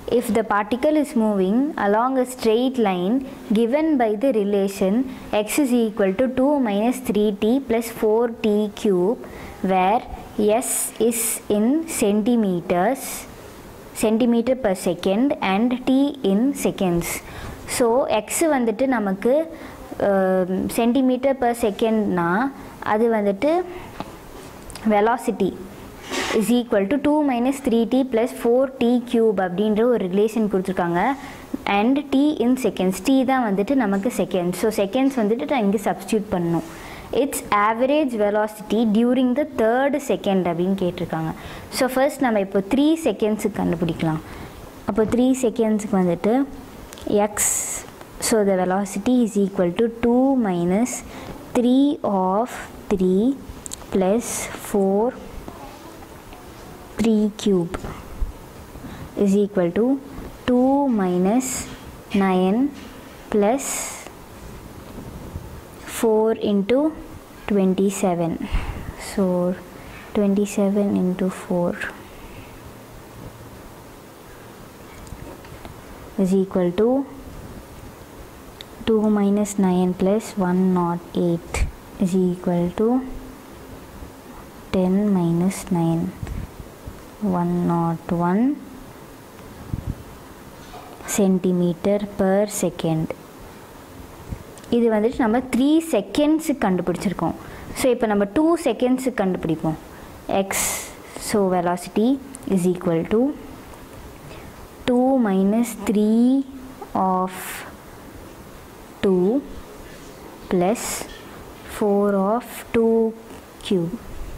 if the particle is moving along a straight line given by the relation x is equal to 2 minus 3t plus 4t cube, where s is in centimeter per second and t in seconds. So x வந்துட்டு நமக்கு centimeter per second na அது வந்துட்டு velocity is equal to 2 minus 3t plus 4t cube அப்படின்ற ஒரு relation கொடுத்துருக்காங்க. and t in seconds, t தான் வந்துட்டு நமக்கு seconds. so seconds வந்துட்டு நான் இங்கே substitute பண்ணணும். its average velocity during the third second அப்படின்னு கேட்டிருக்காங்க. ஸோ ஃபர்ஸ்ட் நம்ம இப்போ 3 செகண்ட்ஸுக்கு கண்டுபிடிக்கலாம். அப்போ 3 செகண்ட்ஸுக்கு வந்துட்டு x, so the velocity is equal to 2 minus 3 of 3 plus 4 3 cube is equal to 2 minus 9 plus 4 into 27. So 27 into 4 is equal to 2 minus 9 plus 108 is equal to 10 minus 9, 101 centimeter per second. இது வந்துட்டு நம்ம 3 செகண்ட்ஸுக்கு கண்டுபிடிச்சிருக்கோம். So இப்போ நம்ம 2 செகண்ட்ஸுக்கு கண்டுபிடிப்போம். x, so velocity is equal to 2 minus 3 of 2 plus 4 of 2 cube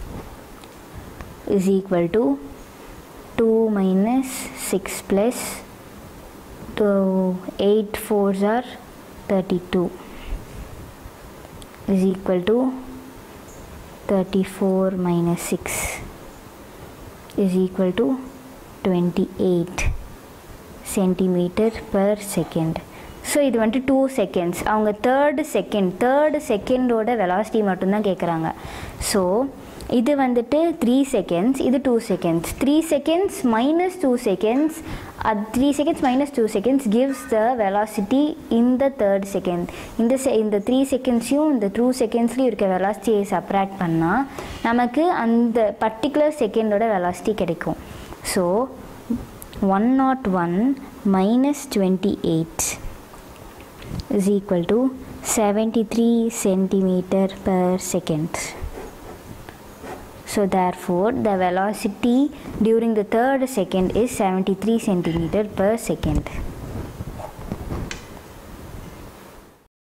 is equal to 2 minus 6 plus 8 4s are 32 is equal to 34 minus 6 is equal to 28 centimeter per second. So இது வந்துட்டு 2 seconds. அவங்க third செகண்டோட velocity மட்டும்தான் கேட்குறாங்க. So இது வந்துட்டு 3 seconds, இது 2 seconds. 3 seconds minus 2 seconds, 3 seconds minus 2 seconds gives the velocity in the third second. இந்த 3 செகண்ட்ஸையும் இந்த 2 செகண்ட்ஸ்லையும் இருக்க வெலாசிட்டியை சப்ராக்ட் பண்ணால் நமக்கு அந்த பர்டிகுலர் செகண்டோட வெலாசிட்டி கிடைக்கும். So 101 minus 28 is equal to 73 centimeter per second. So therefore the velocity during the third second is 73 centimeter per second.